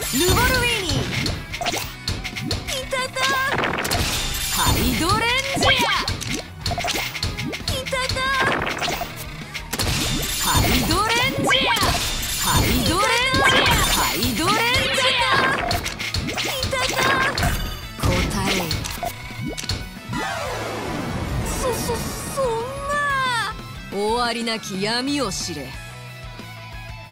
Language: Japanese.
ルボルウィーニいただハイドレンジャいただハイドレンジャハイドレンジャハイドレンジャいただ答えそんな終わりなき闇を知れ。